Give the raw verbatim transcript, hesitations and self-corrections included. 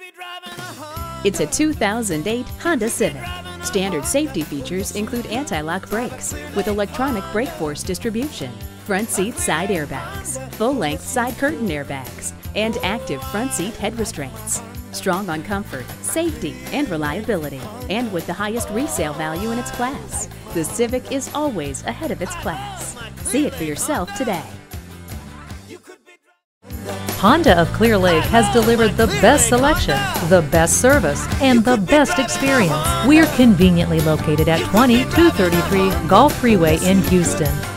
It's a two thousand eight Honda Civic. Standard safety features include anti-lock brakes with electronic brake force distribution, front seat side airbags, full-length side curtain airbags, and active front seat head restraints. Strong on comfort, safety, and reliability, and with the highest resale value in its class, the Civic is always ahead of its class. See it for yourself today. Honda of Clear Lake has delivered the best selection, the best service, and the best experience. We're conveniently located at twenty-two thirty-three Gulf Freeway in Houston.